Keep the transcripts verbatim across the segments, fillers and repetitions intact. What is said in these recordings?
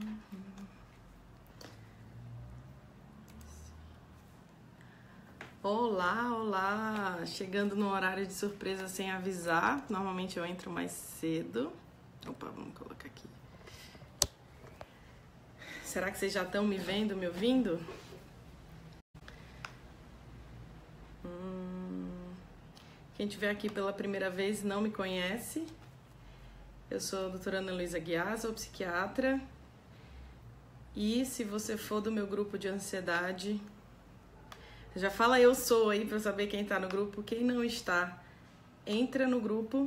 Olá, olá! Chegando no horário de surpresa sem avisar. Normalmente eu entro mais cedo. Opa, vamos colocar aqui. Será que vocês já estão me vendo, me ouvindo? Hum... Quem estiver aqui pela primeira vez não me conhece. Eu sou a doutora Ana Luísa Guiar, sou psiquiatra. E se você for do meu grupo de ansiedade... Já fala eu sou aí pra eu saber quem tá no grupo. Quem não está, entra no grupo.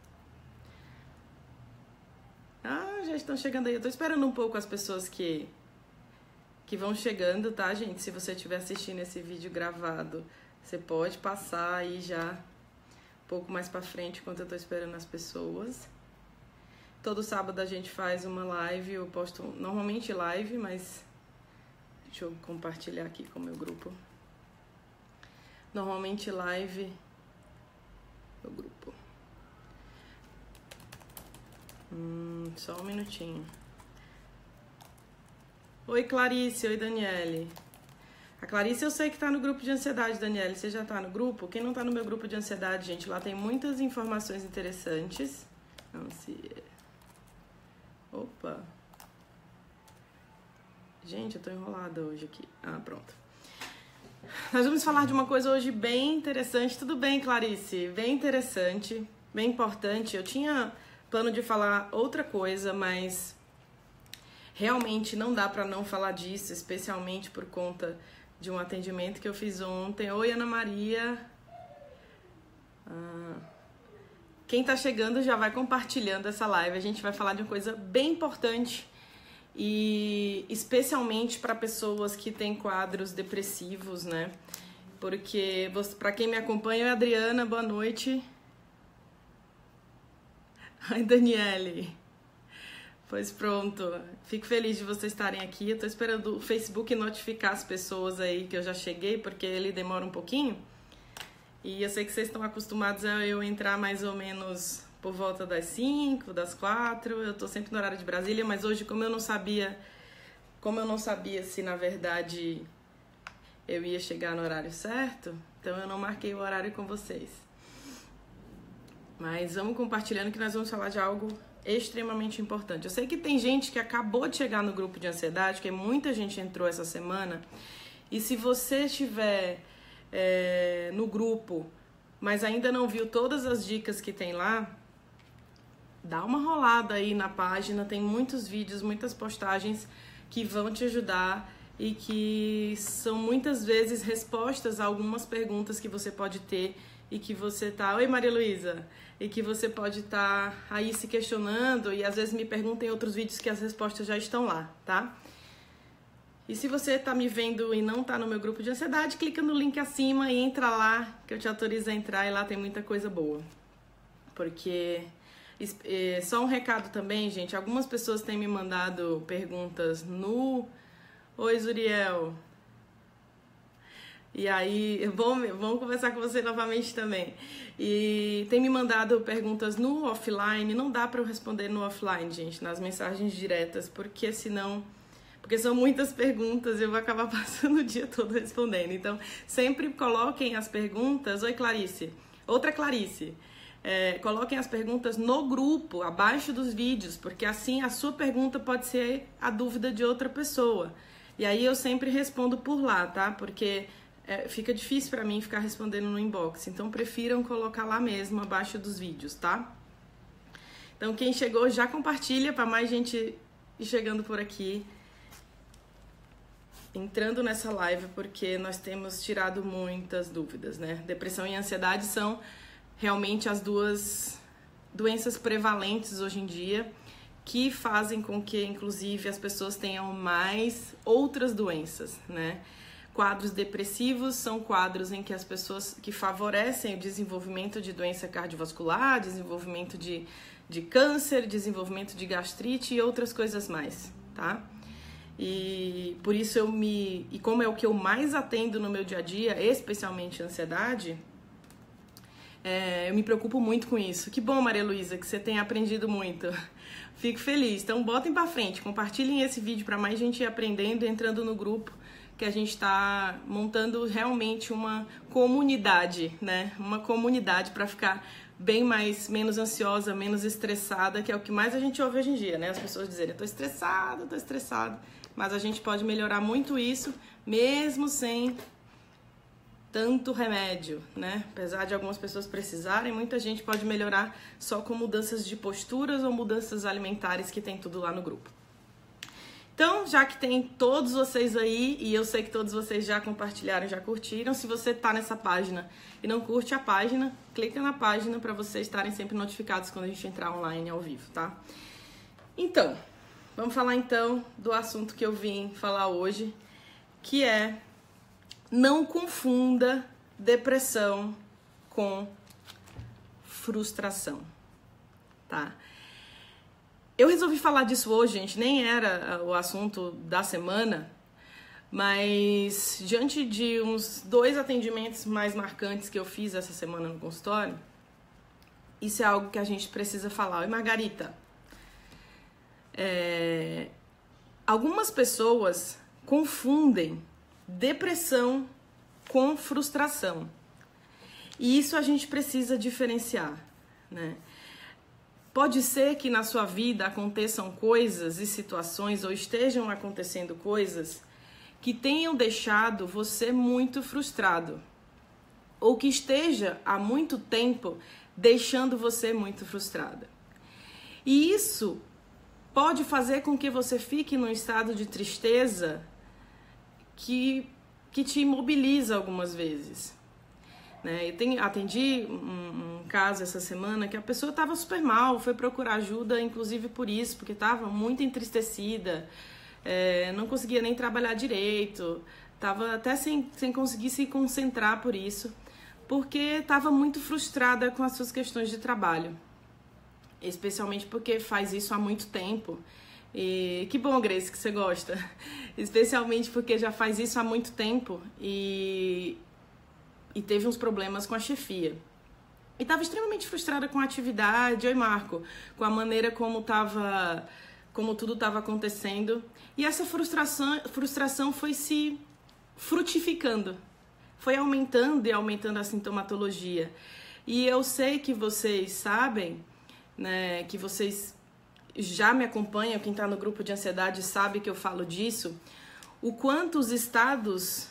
Ah, já estão chegando aí. Eu tô esperando um pouco as pessoas que, que vão chegando, tá, gente? Se você estiver assistindo esse vídeo gravado, você pode passar aí já um pouco mais pra frente enquanto eu tô esperando as pessoas. Todo sábado a gente faz uma live. Eu posto normalmente live, mas deixa eu compartilhar aqui com o meu grupo. Normalmente live no grupo. Hum, só um minutinho. Oi, Clarice. Oi, Daniele. A Clarice eu sei que tá no grupo de ansiedade, Daniele. Você já tá no grupo? Quem não tá no meu grupo de ansiedade, gente, lá tem muitas informações interessantes. Não se... Opa. Gente, eu tô enrolada hoje aqui. Ah, pronto. Nós vamos falar de uma coisa hoje bem interessante. Tudo bem, Clarice? Bem interessante, bem importante. Eu tinha plano de falar outra coisa, mas realmente não dá para não falar disso, especialmente por conta de um atendimento que eu fiz ontem. Oi, Ana Maria. Ah, quem tá chegando já vai compartilhando essa live. A gente vai falar de uma coisa bem importante. E especialmente para pessoas que têm quadros depressivos, né? Porque para quem me acompanha, é a Adriana, boa noite. Ai, Daniele. Pois pronto, fico feliz de vocês estarem aqui. Eu tô esperando o Facebook notificar as pessoas aí que eu já cheguei, porque ele demora um pouquinho. E eu sei que vocês estão acostumados a eu entrar mais ou menos... por volta das cinco, das quatro, eu tô sempre no horário de Brasília, mas hoje, como eu não sabia, como eu não sabia se, na verdade, eu ia chegar no horário certo, então eu não marquei o horário com vocês. Mas vamos compartilhando que nós vamos falar de algo extremamente importante. Eu sei que tem gente que acabou de chegar no grupo de ansiedade, que muita gente entrou essa semana, e se você estiver é, no grupo, mas ainda não viu todas as dicas que tem lá, dá uma rolada aí na página, tem muitos vídeos, muitas postagens que vão te ajudar e que são muitas vezes respostas a algumas perguntas que você pode ter e que você tá... Oi, Maria Luísa! E que você pode estar tá aí se questionando e às vezes me perguntam em outros vídeos que as respostas já estão lá, tá? E se você tá me vendo e não tá no meu grupo de ansiedade, clica no link acima e entra lá, que eu te autorizo a entrar e lá tem muita coisa boa. Porque... Só um recado também, gente. Algumas pessoas têm me mandado perguntas no... Oi, Zuriel. E aí, vamos, vamos conversar com você novamente também. E tem me mandado perguntas no offline. Não dá para eu responder no offline, gente, nas mensagens diretas, porque senão... Porque são muitas perguntas e eu vou acabar passando o dia todo respondendo. Então, sempre coloquem as perguntas... Oi, Clarice. Outra Clarice. É, coloquem as perguntas no grupo, abaixo dos vídeos, porque assim a sua pergunta pode ser a dúvida de outra pessoa. E aí eu sempre respondo por lá, tá? Porque é, fica difícil pra mim ficar respondendo no inbox. Então prefiram colocar lá mesmo, abaixo dos vídeos, tá? Então quem chegou já compartilha para mais gente ir chegando por aqui. Entrando nessa live, porque nós temos tirado muitas dúvidas, né? Depressão e ansiedade são... realmente as duas doenças prevalentes hoje em dia que fazem com que, inclusive, as pessoas tenham mais outras doenças, né? Quadros depressivos são quadros em que as pessoas que favorecem o desenvolvimento de doença cardiovascular, desenvolvimento de, de câncer, desenvolvimento de gastrite e outras coisas mais, tá? E por isso eu me... E como é o que eu mais atendo no meu dia a dia, especialmente ansiedade... É, eu me preocupo muito com isso. Que bom, Maria Luísa, que você tem aprendido muito. Fico feliz. Então, botem pra frente. Compartilhem esse vídeo para mais gente ir aprendendo e entrando no grupo, que a gente está montando realmente uma comunidade, né? Uma comunidade para ficar bem mais, menos ansiosa, menos estressada, que é o que mais a gente ouve hoje em dia, né? As pessoas dizerem, eu tô estressada, tô estressada. Mas a gente pode melhorar muito isso, mesmo sem tanto remédio, né? Apesar de algumas pessoas precisarem, muita gente pode melhorar só com mudanças de posturas ou mudanças alimentares, que tem tudo lá no grupo. Então, já que tem todos vocês aí, e eu sei que todos vocês já compartilharam, já curtiram, se você tá nessa página e não curte a página, clica na página para vocês estarem sempre notificados quando a gente entrar online ao vivo, tá? Então, vamos falar então do assunto que eu vim falar hoje, que é: não confunda depressão com frustração, tá? Eu resolvi falar disso hoje, gente, nem era o assunto da semana, mas diante de uns dois atendimentos mais marcantes que eu fiz essa semana no consultório, isso é algo que a gente precisa falar. Oi, Margarita. É, algumas pessoas confundem depressão com frustração. E isso a gente precisa diferenciar, né? Pode ser que na sua vida aconteçam coisas e situações, ou estejam acontecendo coisas que tenham deixado você muito frustrado, ou que esteja há muito tempo deixando você muito frustrada. E isso pode fazer com que você fique num estado de tristeza que, que te imobiliza algumas vezes. Né? Eu tenho, atendi um, um caso essa semana que a pessoa estava super mal, foi procurar ajuda, inclusive por isso, porque estava muito entristecida, é, não conseguia nem trabalhar direito, estava até sem, sem conseguir se concentrar por isso, porque estava muito frustrada com as suas questões de trabalho, especialmente porque faz isso há muito tempo. E que bom, Grace, que você gosta, especialmente porque já faz isso há muito tempo e... e teve uns problemas com a chefia. E estava extremamente frustrada com a atividade, oi Marco, com a maneira como, tava, como tudo estava acontecendo. E essa frustração, frustração foi se frutificando, foi aumentando e aumentando a sintomatologia. E eu sei que vocês sabem, né, que vocês já me acompanham, quem está no grupo de ansiedade sabe que eu falo disso, o quanto os estados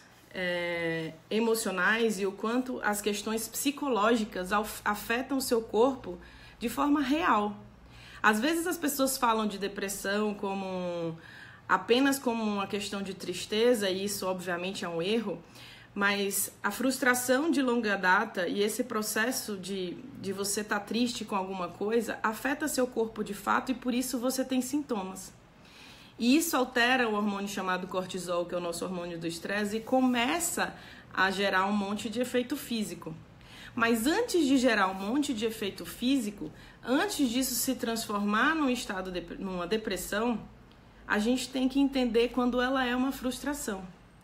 É, emocionais e o quanto as questões psicológicas afetam o seu corpo de forma real. Às vezes as pessoas falam de depressão como apenas como uma questão de tristeza, e isso obviamente é um erro, mas a frustração de longa data e esse processo de, de você estar triste com alguma coisa afeta seu corpo de fato, e por isso você tem sintomas. E isso altera o hormônio chamado cortisol, que é o nosso hormônio do estresse, e começa a gerar um monte de efeito físico. Mas antes de gerar um monte de efeito físico, antes disso se transformar num estado de, numa depressão, a gente tem que entender quando ela é uma frustração,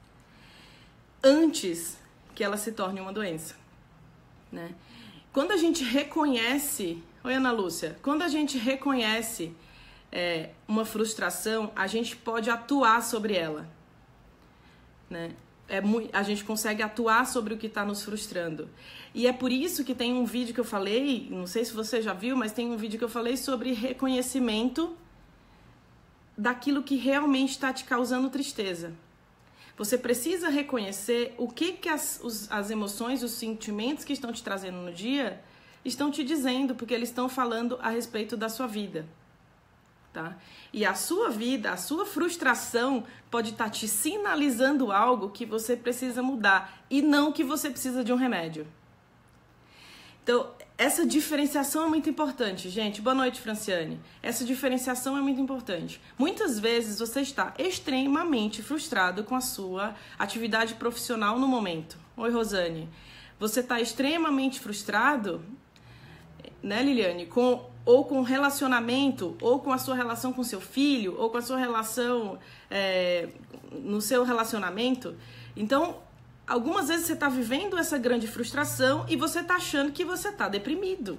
antes que ela se torne uma doença, né? Quando a gente reconhece... Oi, Ana Lúcia. Quando a gente reconhece É, uma frustração, a gente pode atuar sobre ela, né? É muito, a gente consegue atuar sobre o que está nos frustrando. E é por isso que tem um vídeo que eu falei, não sei se você já viu, mas tem um vídeo que eu falei sobre reconhecimento daquilo que realmente está te causando tristeza. Você precisa reconhecer o que, que as, os, as emoções, os sentimentos que estão te trazendo no dia estão te dizendo, porque eles estão falando a respeito da sua vida. Tá? E a sua vida, a sua frustração pode estar te sinalizando algo que você precisa mudar e não que você precisa de um remédio. Então, essa diferenciação é muito importante, gente. Boa noite, Franciane. Essa diferenciação é muito importante. Muitas vezes você está extremamente frustrado com a sua atividade profissional no momento. Oi, Rosane. Você está extremamente frustrado, né, Liliane, com... ou com relacionamento, ou com a sua relação com seu filho, ou com a sua relação é, no seu relacionamento. Então, algumas vezes você está vivendo essa grande frustração e você está achando que você está deprimido.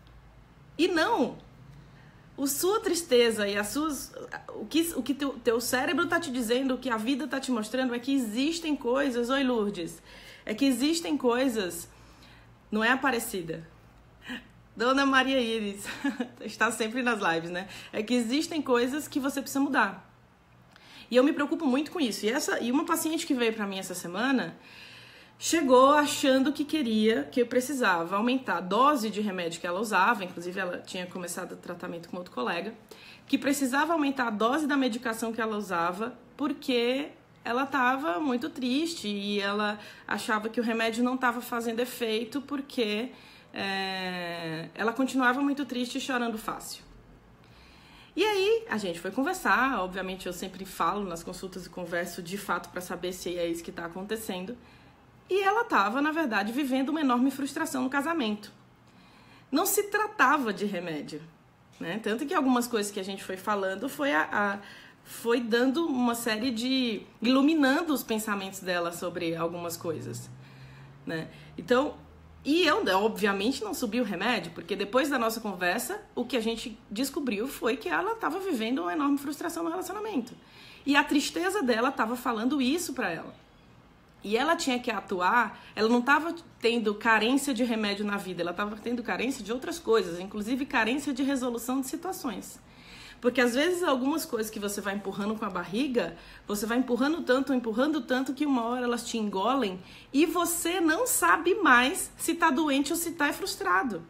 E não. A sua tristeza e as suas, o que o que teu, teu cérebro está te dizendo, o que a vida está te mostrando é que existem coisas... Oi, Lourdes. É que existem coisas... Não é Aparecida. Dona Maria Iris. Está sempre nas lives, né? É que existem coisas que você precisa mudar. E eu me preocupo muito com isso. E, essa, e uma paciente que veio para mim essa semana chegou achando que queria, que eu precisava aumentar a dose de remédio que ela usava. Inclusive, ela tinha começado o tratamento com outro colega. Que precisava aumentar a dose da medicação que ela usava porque ela estava muito triste e ela achava que o remédio não estava fazendo efeito porque é, ela continuava muito triste e chorando fácil. E aí, a gente foi conversar, obviamente eu sempre falo nas consultas e converso de fato para saber se é isso que está acontecendo. E ela estava, na verdade, vivendo uma enorme frustração no casamento. Não se tratava de remédio, né? Tanto que algumas coisas que a gente foi falando foi, a, a, foi dando uma série de... iluminando os pensamentos dela sobre algumas coisas, né? Então... E eu, obviamente, não subi o remédio, porque depois da nossa conversa, o que a gente descobriu foi que ela estava vivendo uma enorme frustração no relacionamento. E a tristeza dela estava falando isso para ela. E ela tinha que atuar, ela não estava tendo carência de remédio na vida, ela estava tendo carência de outras coisas, inclusive carência de resolução de situações. Porque às vezes algumas coisas que você vai empurrando com a barriga, você vai empurrando tanto, empurrando tanto que uma hora elas te engolem e você não sabe mais se tá doente ou se tá frustrado.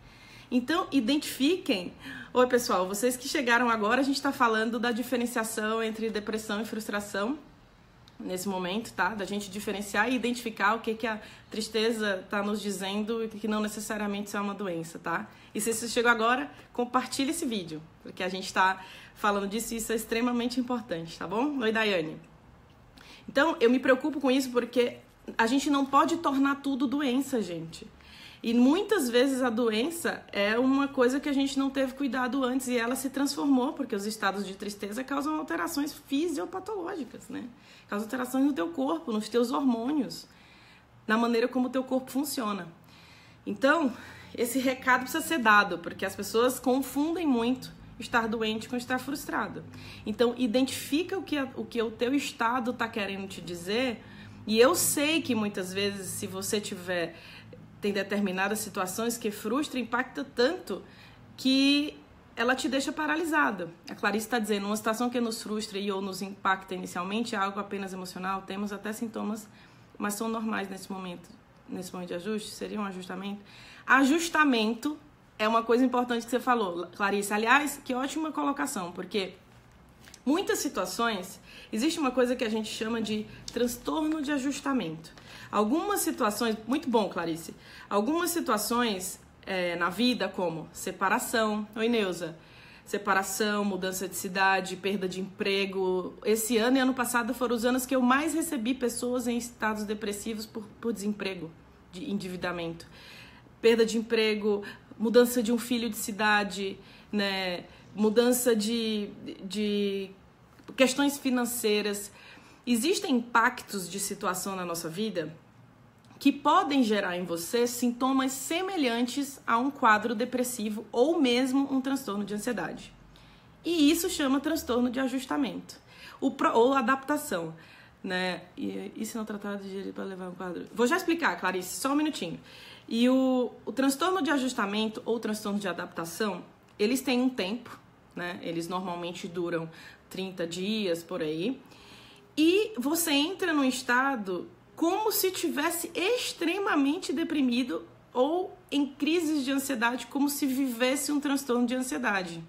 Então, identifiquem. Oi, pessoal, vocês que chegaram agora, a gente está falando da diferenciação entre depressão e frustração nesse momento, tá? Da gente diferenciar e identificar o que, que a tristeza tá nos dizendo e que não necessariamente é uma doença, tá? E se você chegou agora, compartilhe esse vídeo, porque a gente está falando disso e isso é extremamente importante, tá bom? Oi, Daiane. Então, eu me preocupo com isso porque a gente não pode tornar tudo doença, gente. E muitas vezes a doença é uma coisa que a gente não teve cuidado antes e ela se transformou, porque os estados de tristeza causam alterações fisiopatológicas, né? Causam alterações no teu corpo, nos teus hormônios, na maneira como o teu corpo funciona. Então, esse recado precisa ser dado, porque as pessoas confundem muito estar doente com estar frustrado. Então, identifica o que, o que o teu estado está querendo te dizer, e eu sei que muitas vezes, se você tiver... tem determinadas situações que frustra, impacta tanto que ela te deixa paralisada. A Clarice está dizendo, uma situação que nos frustra e ou nos impacta inicialmente é algo apenas emocional, temos até sintomas, mas são normais nesse momento, nesse momento de ajuste, seria um ajustamento. Ajustamento é uma coisa importante que você falou, Clarice. Aliás, que ótima colocação, porque muitas situações, existe uma coisa que a gente chama de transtorno de ajustamento. Algumas situações, muito bom, Clarice, algumas situações é, na vida, como separação, oi Neuza, separação, mudança de cidade, perda de emprego. Esse ano e ano passado foram os anos que eu mais recebi pessoas em estados depressivos por, por desemprego, de endividamento. Perda de emprego, mudança de um filho de cidade, né, mudança de, de questões financeiras. Existem impactos de situação na nossa vida que podem gerar em você sintomas semelhantes a um quadro depressivo ou mesmo um transtorno de ansiedade. E isso chama transtorno de ajustamento o pro, ou adaptação, né? E, e se não tratar de gerir para levar um quadro... Vou já explicar, Clarice, só um minutinho. E o, o transtorno de ajustamento ou transtorno de adaptação, eles têm um tempo, né? Eles normalmente duram trinta dias, por aí. E você entra num estado como se tivesse extremamente deprimido ou em crises de ansiedade, como se vivesse um transtorno de ansiedade.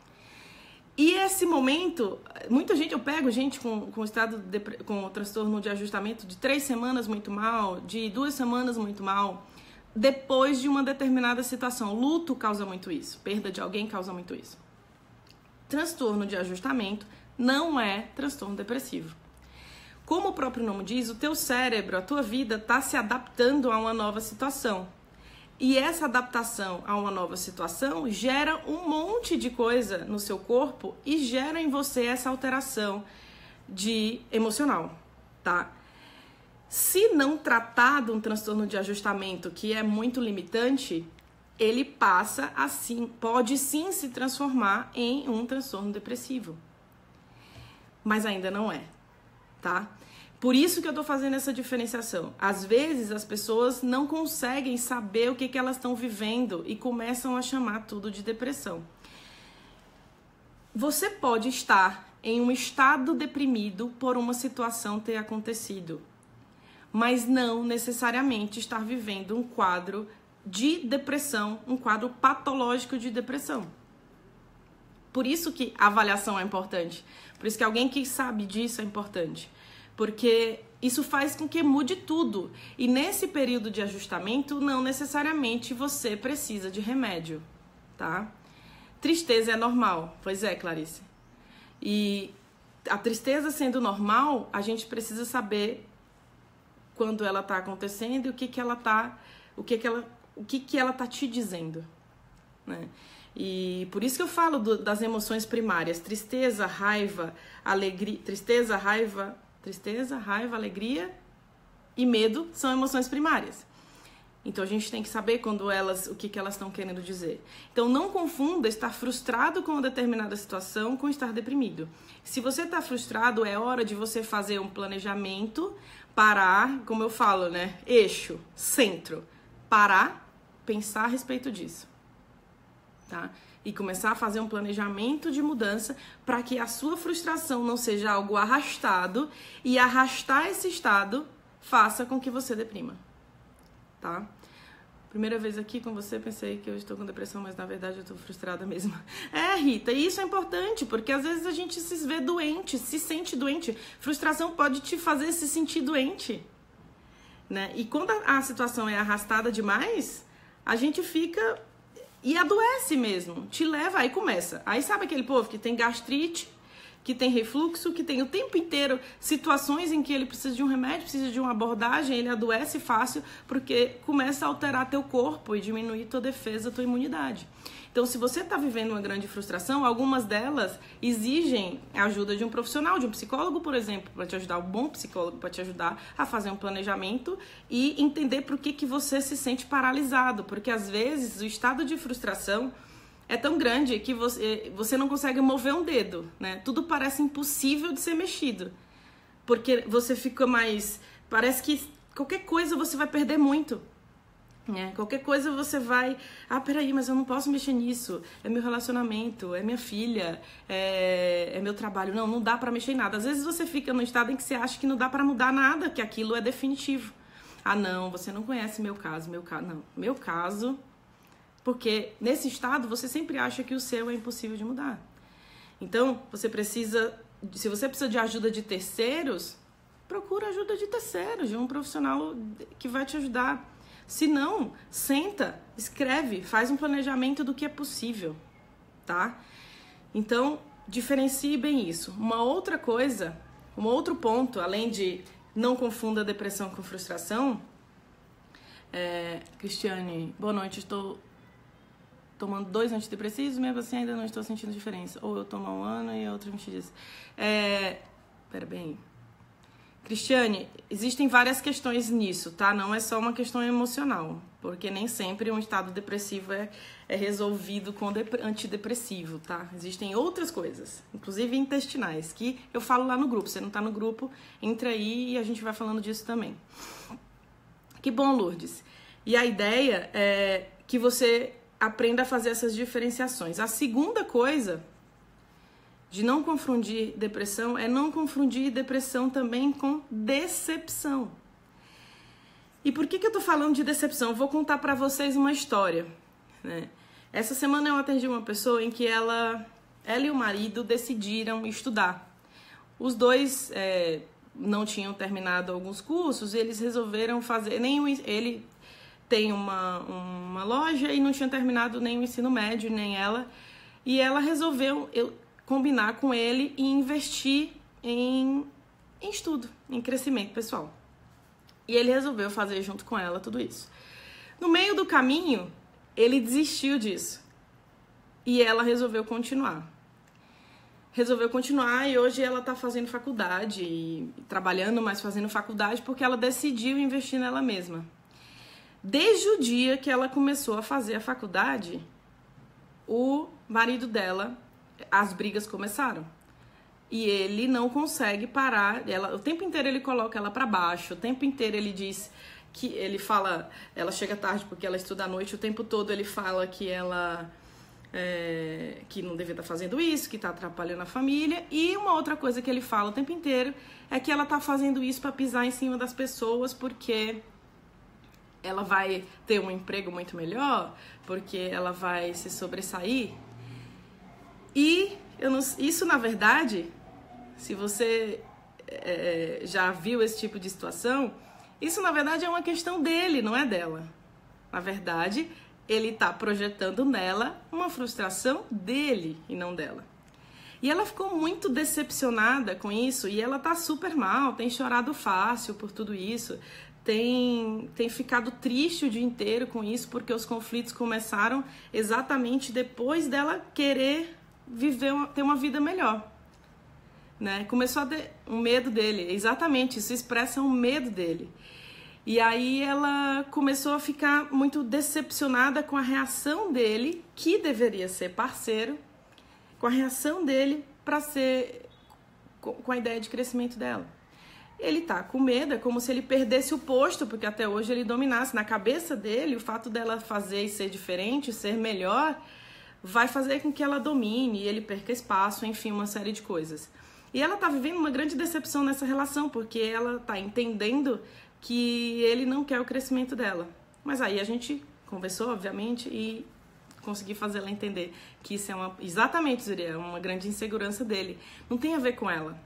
E esse momento, muita gente, eu pego gente com, com estado de, com transtorno de ajustamento de três semanas muito mal, de duas semanas muito mal, depois de uma determinada situação. Luto causa muito isso, perda de alguém causa muito isso. Transtorno de ajustamento não é transtorno depressivo. Como o próprio nome diz, o teu cérebro, a tua vida está se adaptando a uma nova situação. E essa adaptação a uma nova situação gera um monte de coisa no seu corpo e gera em você essa alteração de emocional, tá? Se não tratado um transtorno de ajustamento que é muito limitante, ele passa assim, pode sim se transformar em um transtorno depressivo. Mas ainda não é, tá? Por isso que eu tô fazendo essa diferenciação. Às vezes as pessoas não conseguem saber o que, que elas estão vivendo e começam a chamar tudo de depressão. Você pode estar em um estado deprimido por uma situação ter acontecido, mas não necessariamente estar vivendo um quadro de depressão, um quadro patológico de depressão. Por isso que a avaliação é importante. Por isso que alguém que sabe disso é importante. Porque isso faz com que mude tudo. E nesse período de ajustamento, não necessariamente você precisa de remédio, tá? Tristeza é normal. Pois é, Clarice. E a tristeza sendo normal, a gente precisa saber quando ela está acontecendo e o que que ela está, o que que ela, o que que ela tá te dizendo, né? E por isso que eu falo do, das emoções primárias: tristeza, raiva, alegria, tristeza, raiva, tristeza, raiva, alegria e medo são emoções primárias. Então a gente tem que saber quando elas, o que que elas estão querendo dizer. Então não confunda estar frustrado com uma determinada situação com estar deprimido. Se você está frustrado, é hora de você fazer um planejamento, parar, como eu falo, né? Eixo, centro, parar, pensar a respeito disso, tá? E começar a fazer um planejamento de mudança para que a sua frustração não seja algo arrastado e arrastar esse estado faça com que você deprima, tá? Primeira vez aqui com você, pensei que eu estou com depressão, mas na verdade eu estou frustrada mesmo. É, Rita, e isso é importante, porque às vezes a gente se vê doente, se sente doente. Frustração pode te fazer se sentir doente, né? E quando a situação é arrastada demais, a gente fica e adoece mesmo, te leva, aí começa. Aí sabe aquele povo que tem gastrite, que tem refluxo, que tem o tempo inteiro situações em que ele precisa de um remédio, precisa de uma abordagem, ele adoece fácil porque começa a alterar teu corpo e diminuir tua defesa, tua imunidade. Então, se você está vivendo uma grande frustração, algumas delas exigem a ajuda de um profissional, de um psicólogo, por exemplo, para te ajudar, um bom psicólogo para te ajudar a fazer um planejamento e entender por que que você se sente paralisado, porque às vezes o estado de frustração é tão grande que você, você não consegue mover um dedo, né? Tudo parece impossível de ser mexido. Porque você fica mais... Parece que qualquer coisa você vai perder muito, né? Qualquer coisa você vai... Ah, peraí, mas eu não posso mexer nisso. É meu relacionamento, é minha filha, é, é meu trabalho. Não, não dá pra mexer em nada. Às vezes você fica num estado em que você acha que não dá pra mudar nada, que aquilo é definitivo. Ah, não, você não conhece meu caso, meu caso... Não, meu caso... Porque nesse estado você sempre acha que o seu é impossível de mudar. Então, você precisa, se você precisa de ajuda de terceiros, procura ajuda de terceiros, de um profissional que vai te ajudar. Se não, senta, escreve, faz um planejamento do que é possível, tá? Então, diferencie bem isso. Uma outra coisa, um outro ponto, além de não confunda depressão com frustração, é, Cristiane, boa noite, estou tomando dois antidepressivos, mesmo assim ainda não estou sentindo diferença. Ou eu tomo há um ano e outro vinte dias. É... Pera bem. Cristiane, existem várias questões nisso, tá? Não é só uma questão emocional, porque nem sempre um estado depressivo é, é resolvido com antidepressivo, tá? Existem outras coisas, inclusive intestinais, que eu falo lá no grupo. Você não tá no grupo, entra aí e a gente vai falando disso também. Que bom, Lourdes. E a ideia é que você aprenda a fazer essas diferenciações. A segunda coisa de não confundir depressão é não confundir depressão também com decepção. E por que que eu tô falando de decepção? Eu vou contar para vocês uma história, né? Essa semana eu atendi uma pessoa em que ela, ela e o marido decidiram estudar. Os dois é, não tinham terminado alguns cursos e eles resolveram fazer... Nem o, ele tem uma, uma loja e não tinha terminado nem o ensino médio, nem ela. E ela resolveu eu, combinar com ele e investir em, em estudo, em crescimento pessoal. E ele resolveu fazer junto com ela tudo isso. No meio do caminho, ele desistiu disso. E ela resolveu continuar. resolveu continuar e hoje ela tá fazendo faculdade e trabalhando, mas fazendo faculdade porque ela decidiu investir nela mesma. Desde o dia que ela começou a fazer a faculdade, o marido dela, as brigas começaram. E ele não consegue parar, ela, o tempo inteiro ele coloca ela pra baixo, o tempo inteiro ele diz que, ele fala, ela chega tarde porque ela estuda à noite, o tempo todo ele fala que ela, é, que não devia estar fazendo isso, que tá atrapalhando a família, e uma outra coisa que ele fala o tempo inteiro é que ela tá fazendo isso pra pisar em cima das pessoas porque ela vai ter um emprego muito melhor, porque ela vai se sobressair. E eu não, isso, na verdade, se você é, já viu esse tipo de situação, isso, na verdade, é uma questão dele, não é dela. Na verdade, ele está projetando nela uma frustração dele e não dela. E ela ficou muito decepcionada com isso e ela tá super mal, tem chorado fácil por tudo isso, tem, tem ficado triste o dia inteiro com isso porque os conflitos começaram exatamente depois dela querer viver uma, ter uma vida melhor, né? Começou a ter um medo dele, exatamente, isso expressa um medo dele. E aí ela começou a ficar muito decepcionada com a reação dele, que deveria ser parceiro, com a reação dele para ser com a ideia de crescimento dela. Ele tá com medo, é como se ele perdesse o posto, porque até hoje ele dominasse. Na cabeça dele, o fato dela fazer e ser diferente, ser melhor, vai fazer com que ela domine e ele perca espaço, enfim, uma série de coisas. E ela tá vivendo uma grande decepção nessa relação, porque ela tá entendendo que ele não quer o crescimento dela. Mas aí a gente conversou, obviamente, e consegui fazer ela entender que isso é uma, exatamente, Zuriel, é uma grande insegurança dele. Não tem a ver com ela.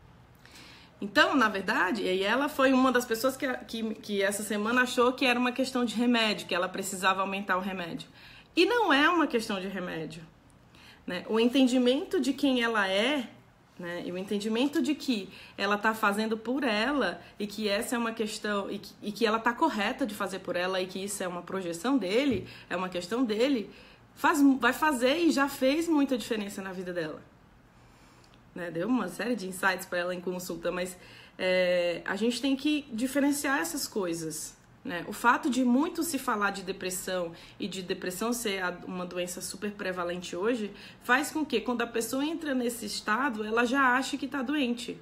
Então, na verdade, e ela foi uma das pessoas que, que, que essa semana achou que era uma questão de remédio, que ela precisava aumentar o remédio. E não é uma questão de remédio, né? O entendimento de quem ela é, né? E o entendimento de que ela está fazendo por ela e que essa é uma questão, e que, e que ela está correta de fazer por ela e que isso é uma projeção dele, é uma questão dele, faz, vai fazer e já fez muita diferença na vida dela. Né? Deu uma série de insights para ela em consulta, mas é, a gente tem que diferenciar essas coisas. Né? O fato de muito se falar de depressão e de depressão ser uma doença super prevalente hoje faz com que quando a pessoa entra nesse estado, ela já ache que está doente.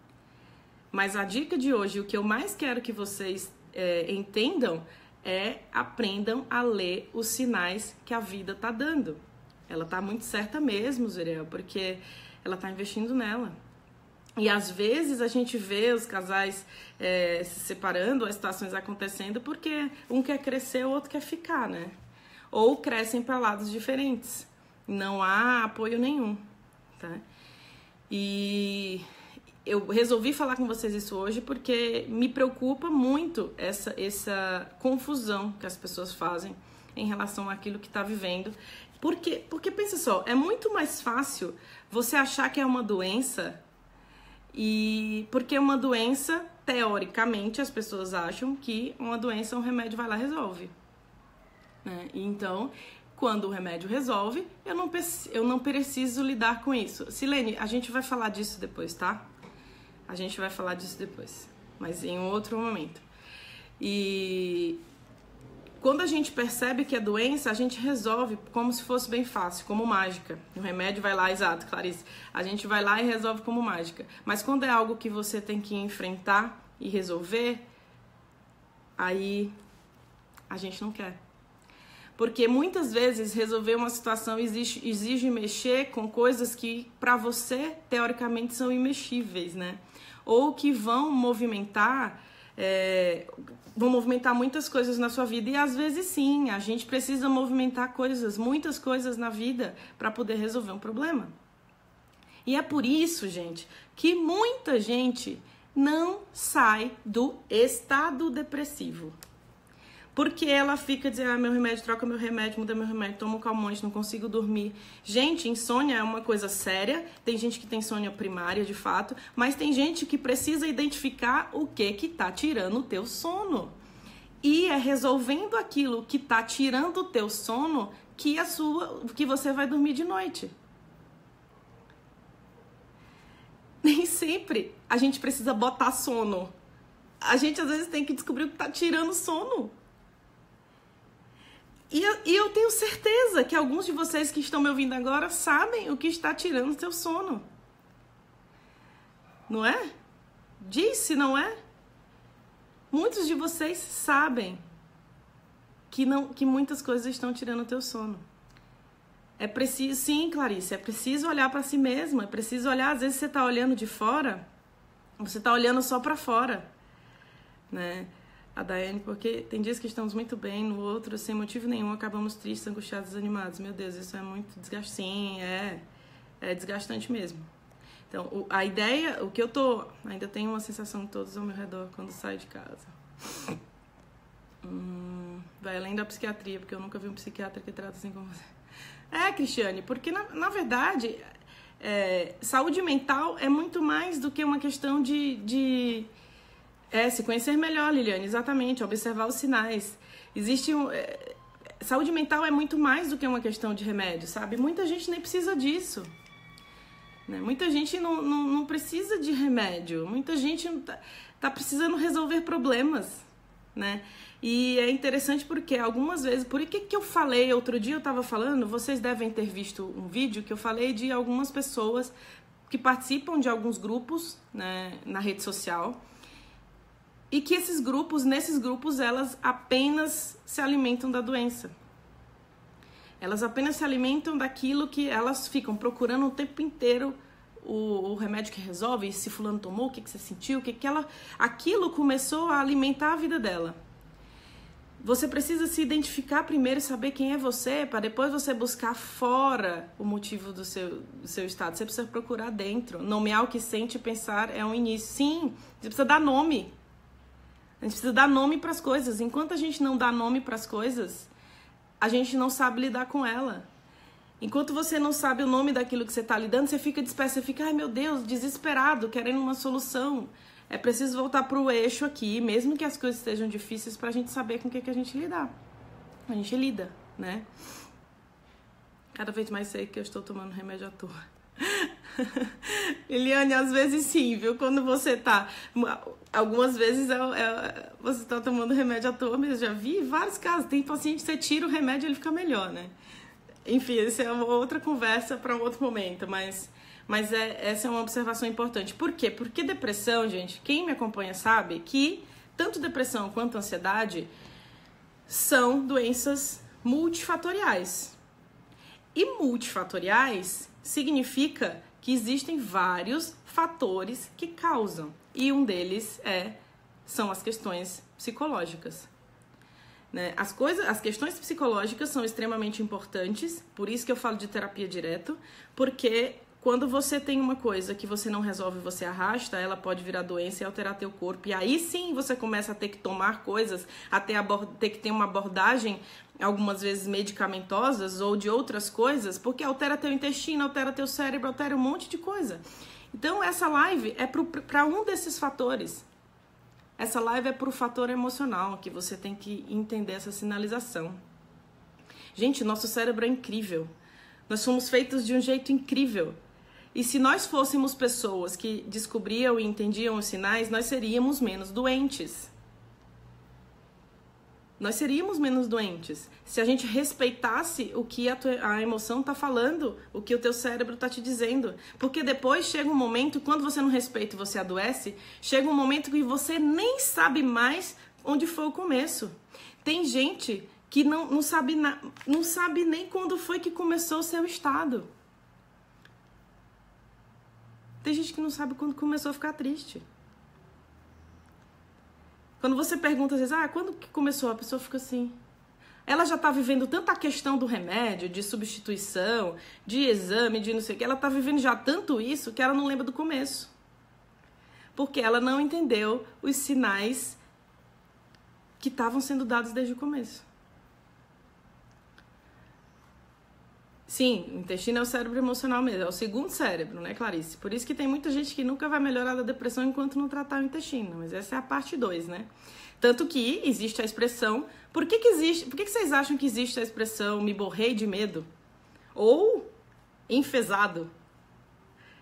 Mas a dica de hoje, o que eu mais quero que vocês é, entendam é aprendam a ler os sinais que a vida está dando. Ela está muito certa mesmo, Zuriel, porque ela está investindo nela. E às vezes a gente vê os casais é, se separando, as situações acontecendo porque um quer crescer, o outro quer ficar, né? Ou crescem para lados diferentes. Não há apoio nenhum, tá? E eu resolvi falar com vocês isso hoje porque me preocupa muito essa, essa confusão que as pessoas fazem em relação àquilo que está vivendo. Porque, porque pensa só, é muito mais fácil você achar que é uma doença. E porque uma doença, teoricamente, as pessoas acham que uma doença, um remédio vai lá e resolve. Né? E então, quando o remédio resolve, eu não, eu não preciso lidar com isso. Silene, a gente vai falar disso depois, tá? A gente vai falar disso depois, mas em um outro momento. E quando a gente percebe que é doença, a gente resolve como se fosse bem fácil, como mágica. O remédio vai lá, exato, Clarice. A gente vai lá e resolve como mágica. Mas quando é algo que você tem que enfrentar e resolver, aí a gente não quer. Porque muitas vezes resolver uma situação exige, exige mexer com coisas que para você, teoricamente, são imexíveis, né? Ou que vão movimentar... É, vão movimentar muitas coisas na sua vida e às vezes sim, a gente precisa movimentar coisas, muitas coisas na vida para poder resolver um problema. E é por isso, gente, que muita gente não sai do estado depressivo. Porque ela fica dizendo, ah, meu remédio, troca meu remédio, muda meu remédio, toma um calmante, não consigo dormir. Gente, insônia é uma coisa séria, tem gente que tem insônia primária, de fato, mas tem gente que precisa identificar o que que tá tirando o teu sono. E é resolvendo aquilo que tá tirando o teu sono que, a sua, que você vai dormir de noite. sempre a gente precisa botar sono. A gente às vezes tem que descobrir o que tá tirando sono. E eu, e eu tenho certeza que alguns de vocês que estão me ouvindo agora sabem o que está tirando o seu sono. Não é? Disse, não é? Muitos de vocês sabem que, não, que muitas coisas estão tirando o teu sono. É preciso, sim, Clarice, é preciso olhar para si mesmo, é preciso olhar, às vezes você está olhando de fora, você está olhando só para fora, né? A Daiane, porque tem dias que estamos muito bem, no outro, sem motivo nenhum, acabamos tristes, angustiados, desanimados. Meu Deus, isso é muito desgastante. Sim, é, é desgastante mesmo. Então, o, a ideia, o que eu tô... Ainda tenho uma sensação de todos ao meu redor quando saio de casa. Hum, vai além da psiquiatria, porque eu nunca vi um psiquiatra que trata assim como você. É, Cristiane, porque na, na verdade, é, saúde mental é muito mais do que uma questão de... de É, se conhecer melhor, Liliane, exatamente, observar os sinais. Existe um... É, saúde mental é muito mais do que uma questão de remédio, sabe? Muita gente nem precisa disso. Né? Muita gente não, não, não precisa de remédio. Muita gente tá, tá precisando resolver problemas, né? E é interessante porque algumas vezes... Por que que eu falei, outro dia eu estava falando, vocês devem ter visto um vídeo que eu falei de algumas pessoas que participam de alguns grupos, né, na rede social... E que esses grupos, nesses grupos, elas apenas se alimentam da doença. Elas apenas se alimentam daquilo que elas ficam procurando o tempo inteiro o, o remédio que resolve, e se fulano tomou, o que, que você sentiu, o que, que ela... Aquilo começou a alimentar a vida dela. Você precisa se identificar primeiro e saber quem é você, para depois você buscar fora o motivo do seu, do seu estado. Você precisa procurar dentro. Nomear o que sente e pensar é um início. Sim, você precisa dar nome. A gente precisa dar nome para as coisas. Enquanto a gente não dá nome para as coisas, a gente não sabe lidar com ela. Enquanto você não sabe o nome daquilo que você está lidando, você fica disperso, você fica, ai meu Deus, desesperado, querendo uma solução. É preciso voltar para o eixo aqui, mesmo que as coisas estejam difíceis, para a gente saber com o que, que a gente lidar. A gente lida, né? Cada vez mais sei que eu estou tomando remédio à toa. Eliane, às vezes sim, viu? Quando você tá... Algumas vezes é, é, você tá tomando remédio à toa, mas eu já vi vários casos. Tem paciente que você tira o remédio e ele fica melhor, né? Enfim, essa é uma outra conversa para um outro momento, mas, mas é, essa é uma observação importante. Por quê? Porque depressão, gente, quem me acompanha sabe que tanto depressão quanto ansiedade são doenças multifatoriais. E multifatoriais significa que existem vários fatores que causam. E um deles é, são as questões psicológicas. Né? As, coisas, as questões psicológicas são extremamente importantes, por isso que eu falo de terapia direto, porque quando você tem uma coisa que você não resolve, você arrasta, ela pode virar doença e alterar teu corpo. E aí sim você começa a ter que tomar coisas, a ter, ter que ter uma abordagem, algumas vezes medicamentosas ou de outras coisas, porque altera teu intestino, altera teu cérebro, altera um monte de coisa. Então essa live é para um desses fatores. Essa live é para o fator emocional, que você tem que entender essa sinalização. Gente, nosso cérebro é incrível. Nós somos feitos de um jeito incrível. E se nós fôssemos pessoas que descobriam e entendiam os sinais, nós seríamos menos doentes. Nós seríamos menos doentes se a gente respeitasse o que a, tua, a emoção está falando, o que o teu cérebro está te dizendo. Porque depois chega um momento, quando você não respeita e você adoece, chega um momento que você nem sabe mais onde foi o começo. Tem gente que não, não, sabe, na, não sabe nem quando foi que começou o seu estado. Tem gente que não sabe quando começou a ficar triste. Quando você pergunta, às vezes, ah, quando que começou? A pessoa fica assim. Ela já tá vivendo tanta questão do remédio, de substituição, de exame, de não sei o que. Ela tá vivendo já tanto isso que ela não lembra do começo. Porque ela não entendeu os sinais que estavam sendo dados desde o começo. Sim, o intestino é o cérebro emocional mesmo, é o segundo cérebro, né, Clarice? Por isso que tem muita gente que nunca vai melhorar da depressão enquanto não tratar o intestino, mas essa é a parte dois, né? Tanto que existe a expressão... Por que que existe... Por que que vocês acham que existe a expressão me borrei de medo? Ou enfesado?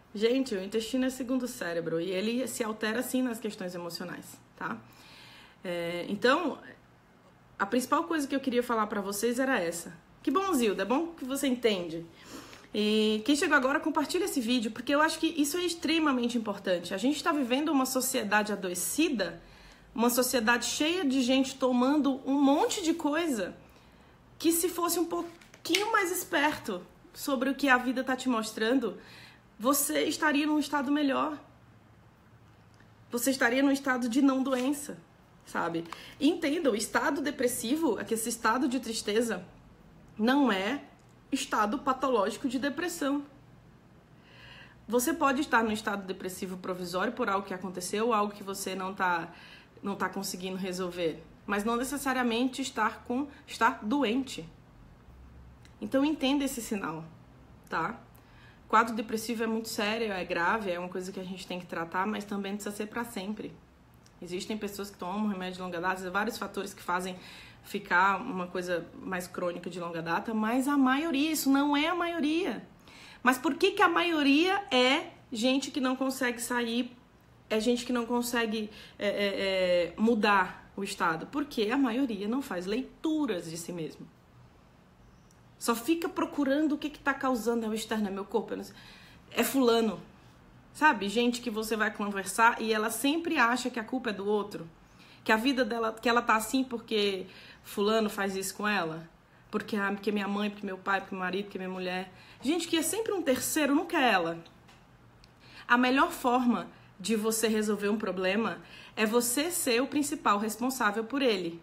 Gente, o intestino é segundo o cérebro e ele se altera sim nas questões emocionais, tá? É, então, a principal coisa que eu queria falar pra vocês era essa. Que bom, Zilda, é bom que você entende. E quem chegou agora, compartilha esse vídeo, porque eu acho que isso é extremamente importante. A gente está vivendo uma sociedade adoecida, uma sociedade cheia de gente tomando um monte de coisa que, se fosse um pouquinho mais esperto sobre o que a vida está te mostrando, você estaria num estado melhor. Você estaria num estado de não doença, sabe? E entenda, o estado depressivo, esse estado de tristeza, não é estado patológico de depressão. Você pode estar no estado depressivo provisório por algo que aconteceu, algo que você não está não tá conseguindo resolver, mas não necessariamente estar com estar doente. Então entenda esse sinal, tá? Quadro depressivo é muito sério, é grave, é uma coisa que a gente tem que tratar, mas também precisa ser para sempre. Existem pessoas que tomam remédio de longa data, vários fatores que fazem ficar uma coisa mais crônica de longa data, mas a maioria, isso não é a maioria. Mas por que que a maioria é gente que não consegue sair, é gente que não consegue é, é, é, mudar o estado? Porque a maioria não faz leituras de si mesmo. Só fica procurando o que que tá causando, é o externo, é meu corpo, é fulano. Sabe? Gente que você vai conversar e ela sempre acha que a culpa é do outro. Que a vida dela, que ela tá assim porque fulano faz isso com ela. Porque, ah, porque minha mãe, porque meu pai, porque meu marido, porque minha mulher. Gente que é sempre um terceiro, nunca é ela. A melhor forma de você resolver um problema é você ser o principal responsável por ele.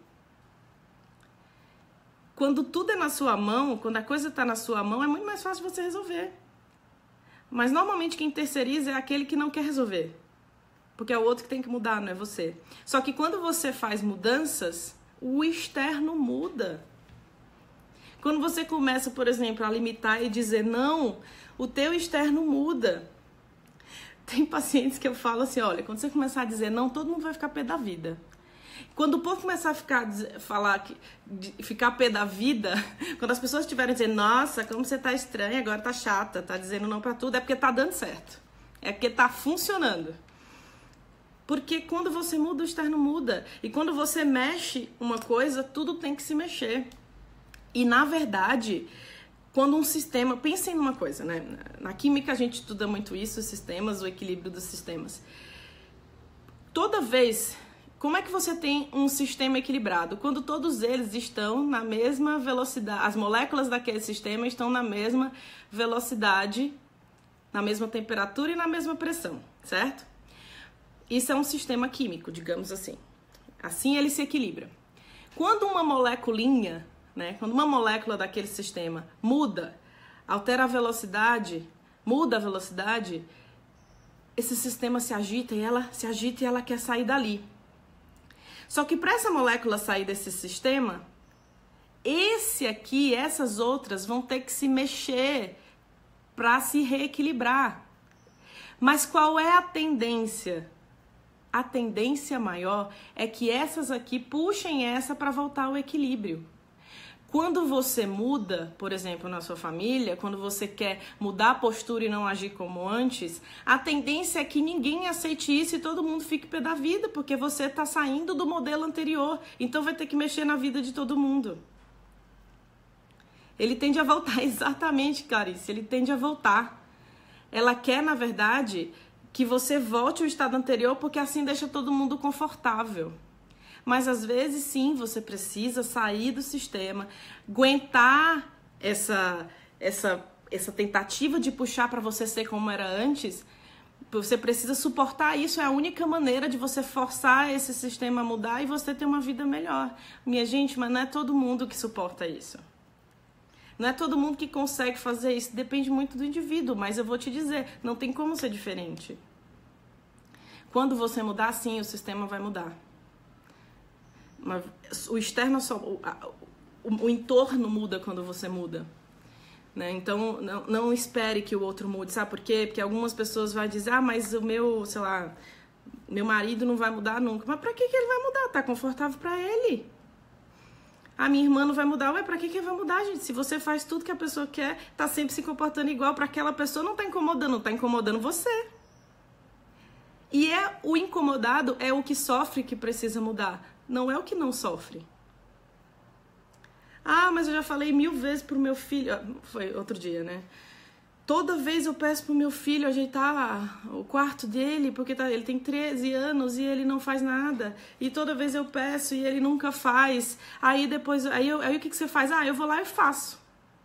Quando tudo é na sua mão, quando a coisa tá na sua mão, é muito mais fácil você resolver. Mas normalmente quem terceiriza é aquele que não quer resolver. Porque é o outro que tem que mudar, não é você. Só que quando você faz mudanças, o externo muda. Quando você começa, por exemplo, a limitar e dizer não, o teu externo muda. Tem pacientes que eu falo assim, olha, quando você começar a dizer não, todo mundo vai ficar pé da vida. Quando o povo começar a ficar, falar que, ficar pé da vida, quando as pessoas estiverem dizendo, nossa, como você tá estranha, agora tá chata, tá dizendo não pra tudo, é porque tá dando certo. É porque tá funcionando. Porque quando você muda, o externo muda. E quando você mexe uma coisa, tudo tem que se mexer. E, na verdade, quando um sistema... Pensem numa coisa, né? Na química a gente estuda muito isso, os sistemas, o equilíbrio dos sistemas. Toda vez... Como é que você tem um sistema equilibrado? Quando todos eles estão na mesma velocidade, as moléculas daquele sistema estão na mesma velocidade, na mesma temperatura e na mesma pressão, certo? Isso é um sistema químico, digamos assim. Assim ele se equilibra. Quando uma moleculinha, né, quando uma molécula daquele sistema muda, altera a velocidade, muda a velocidade, esse sistema se agita e ela se agita e ela quer sair dali. Só que para essa molécula sair desse sistema, esse aqui, essas outras vão ter que se mexer para se reequilibrar. Mas qual é a tendência? A tendência maior é que essas aqui puxem essa para voltar ao equilíbrio. Quando você muda, por exemplo, na sua família, quando você quer mudar a postura e não agir como antes, a tendência é que ninguém aceite isso e todo mundo fique pé da vida, porque você está saindo do modelo anterior, então vai ter que mexer na vida de todo mundo. Ele tende a voltar, exatamente, Clarice, ele tende a voltar. Ela quer, na verdade, que você volte ao estado anterior, porque assim deixa todo mundo confortável. Mas às vezes sim, você precisa sair do sistema, aguentar essa, essa, essa tentativa de puxar para você ser como era antes. Você precisa suportar isso, é a única maneira de você forçar esse sistema a mudar e você ter uma vida melhor. Minha gente, mas não é todo mundo que suporta isso. Não é todo mundo que consegue fazer isso, depende muito do indivíduo, mas eu vou te dizer, não tem como ser diferente. Quando você mudar, sim, o sistema vai mudar. O externo, só, o, o, o entorno muda quando você muda, né? Então não, não espere que o outro mude, sabe por quê? Porque algumas pessoas vão dizer, ah, mas o meu, sei lá, meu marido não vai mudar nunca. Mas pra que, que ele vai mudar? Tá confortável pra ele. A minha irmã não vai mudar. Ué, pra que que vai mudar, gente? Se você faz tudo que a pessoa quer, tá sempre se comportando igual para aquela pessoa, não tá incomodando, não tá incomodando você. E é o incomodado é o que sofre que precisa mudar, não é o que não sofre. Ah, mas eu já falei mil vezes pro meu filho, foi outro dia, né? Toda vez eu peço pro meu filho ajeitar o quarto dele, porque tá, ele tem treze anos e ele não faz nada. E toda vez eu peço e ele nunca faz. Aí depois, aí, eu, aí o que, que você faz? Ah, eu vou lá e faço.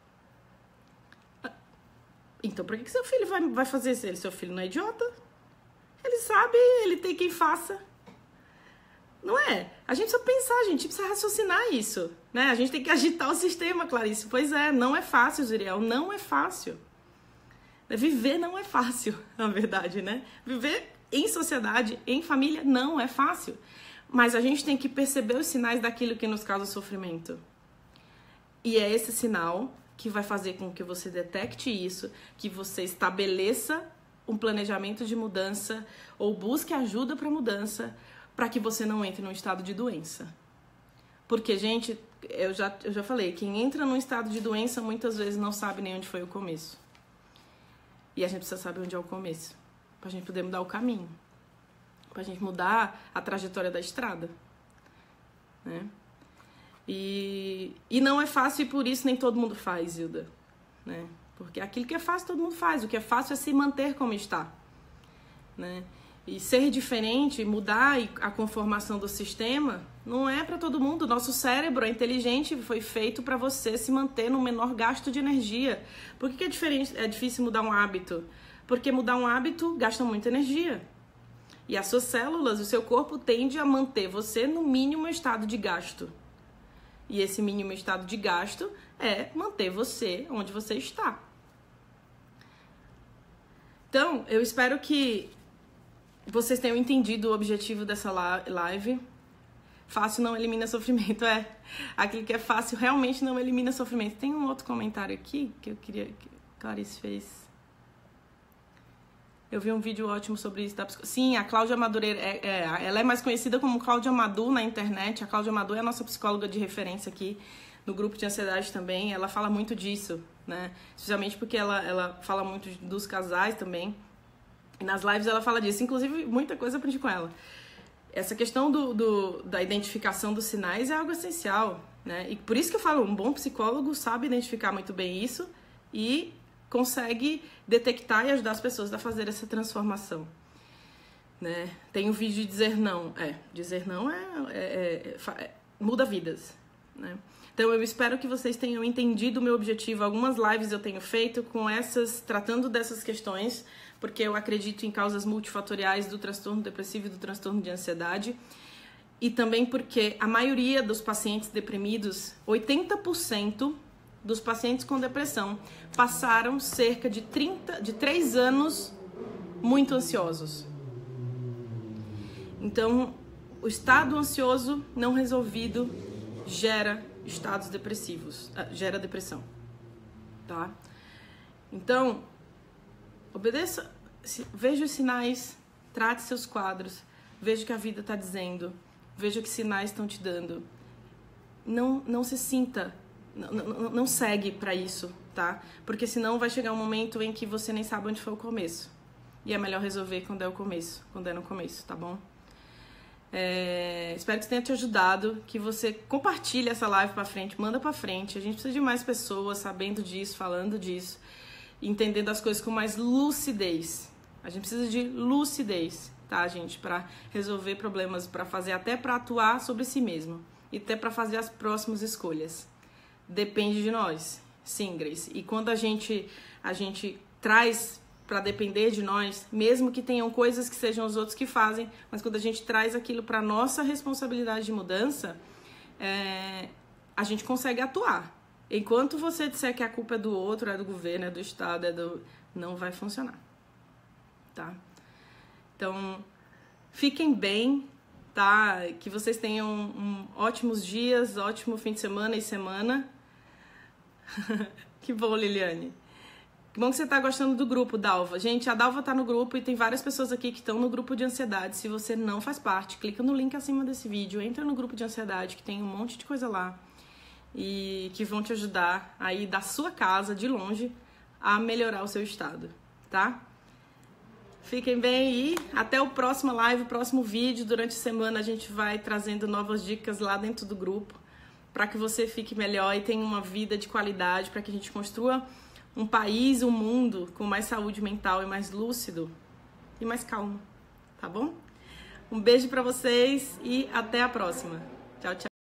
Então por que, que seu filho vai, vai fazer isso? Ele, seu filho não é idiota? Ele sabe, ele tem quem faça. Não é? A gente precisa pensar, a gente precisa raciocinar isso, né? A gente tem que agitar o sistema, Clarice. Pois é, não é fácil, Zuriel, não é fácil. Viver não é fácil, na verdade, né? Viver em sociedade, em família, não é fácil. Mas a gente tem que perceber os sinais daquilo que nos causa sofrimento. E é esse sinal que vai fazer com que você detecte isso, que você estabeleça um planejamento de mudança ou busque ajuda para mudança, para que você não entre num estado de doença. Porque, gente, eu já, eu já falei, quem entra num estado de doença muitas vezes não sabe nem onde foi o começo. E a gente precisa saber onde é o começo, pra gente poder mudar o caminho, pra gente mudar a trajetória da estrada, né? E, e não é fácil e por isso nem todo mundo faz, Hilda, né? Porque aquilo que é fácil todo mundo faz, o que é fácil é se manter como está, né? E ser diferente, mudar a conformação do sistema, não é para todo mundo. Nosso cérebro é inteligente, foi feito para você se manter no menor gasto de energia. Por que que é, diferente, é difícil mudar um hábito? Porque mudar um hábito gasta muita energia. E as suas células, o seu corpo tende a manter você no mínimo estado de gasto. E esse mínimo estado de gasto é manter você onde você está. Então, eu espero que vocês tenham entendido o objetivo dessa live. Fácil não elimina sofrimento, é. Aquilo que é fácil realmente não elimina sofrimento. Tem um outro comentário aqui que eu queria que Clarice fez. Eu vi um vídeo ótimo sobre isso. Da psico... Sim, a Cláudia Madureira, é, é, ela é mais conhecida como Cláudia Madu na internet. A Cláudia Madu é a nossa psicóloga de referência aqui no grupo de ansiedade também. Ela fala muito disso, né? Especialmente porque ela, ela fala muito dos casais também. E nas lives ela fala disso. Inclusive, muita coisa eu aprendi com ela. Essa questão do, do, da identificação dos sinais é algo essencial, né? E por isso que eu falo, um bom psicólogo sabe identificar muito bem isso e consegue detectar e ajudar as pessoas a fazer essa transformação, né? Tem o vídeo de dizer não. É, dizer não é, é, é, é muda vidas, né? Então eu espero que vocês tenham entendido o meu objetivo. Algumas lives eu tenho feito com essas, tratando dessas questões, porque eu acredito em causas multifatoriais do transtorno depressivo e do transtorno de ansiedade. E também porque a maioria dos pacientes deprimidos, oitenta por cento dos pacientes com depressão, passaram cerca de, trinta, de três anos muito ansiosos. Então, o estado ansioso não resolvido gera estados depressivos, gera depressão, tá? Então, obedeça, veja os sinais, trate seus quadros, veja o que a vida está dizendo, veja que sinais estão te dando. Não, não se sinta, não, não, não segue para isso, tá? Porque senão vai chegar um momento em que você nem sabe onde foi o começo. E é melhor resolver quando é o começo, quando é no começo, tá bom? É, espero que tenha te ajudado, que você compartilhe essa live pra frente, manda pra frente. A gente precisa de mais pessoas sabendo disso, falando disso, entendendo as coisas com mais lucidez. A gente precisa de lucidez, tá, gente? Pra resolver problemas, pra fazer, até pra atuar sobre si mesmo e até pra fazer as próximas escolhas. Depende de nós, sim, Grace. E quando a gente, a gente traz para depender de nós, mesmo que tenham coisas que sejam os outros que fazem, mas quando a gente traz aquilo para nossa responsabilidade de mudança, é, a gente consegue atuar. Enquanto você disser que a culpa é do outro, é do governo, é do Estado, é do... não vai funcionar, tá? Então, fiquem bem, tá? Que vocês tenham um, ótimos dias, ótimo fim de semana e semana. Que bom, Liliane. Que bom que você tá gostando do grupo, Dalva. Gente, a Dalva tá no grupo e tem várias pessoas aqui que estão no grupo de ansiedade. Se você não faz parte, clica no link acima desse vídeo, entra no grupo de ansiedade, que tem um monte de coisa lá. e que vão te ajudar aí da sua casa, de longe, a melhorar o seu estado, tá? Fiquem bem e até o próximo live, o próximo vídeo. Durante a semana a gente vai trazendo novas dicas lá dentro do grupo para que você fique melhor e tenha uma vida de qualidade, para que a gente construa um país, um mundo com mais saúde mental e mais lúcido e mais calmo, tá bom? Um beijo para vocês e até a próxima. Tchau, tchau.